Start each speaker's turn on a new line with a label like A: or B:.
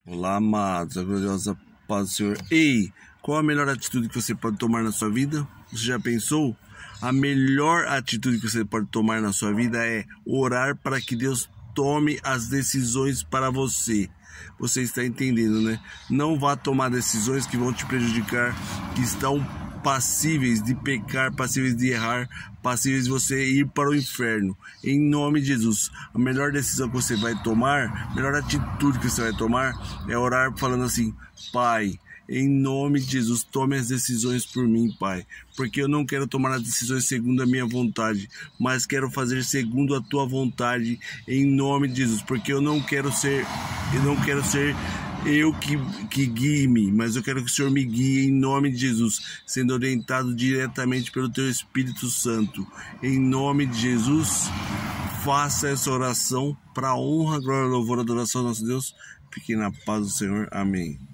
A: Olá, amados, a gloriosa paz do Senhor. Ei, qual a melhor atitude que você pode tomar na sua vida? Você já pensou? A melhor atitude que você pode tomar na sua vida é orar para que Deus tome as decisões para você. Você está entendendo, né? Não vá tomar decisões que vão te prejudicar, que estão passíveis de pecar, passíveis de errar, passíveis de você ir para o inferno. Em nome de Jesus, a melhor decisão que você vai tomar, a melhor atitude que você vai tomar é orar falando assim: Pai, em nome de Jesus, tome as decisões por mim, Pai, porque eu não quero tomar as decisões segundo a minha vontade, mas quero fazer segundo a tua vontade, em nome de Jesus, porque eu não quero ser eu que guie-me, mas eu quero que o Senhor me guie em nome de Jesus, sendo orientado diretamente pelo teu Espírito Santo. Em nome de Jesus, faça essa oração para a honra, glória, louvor, adoração ao nosso Deus. Fiquem na paz do Senhor. Amém.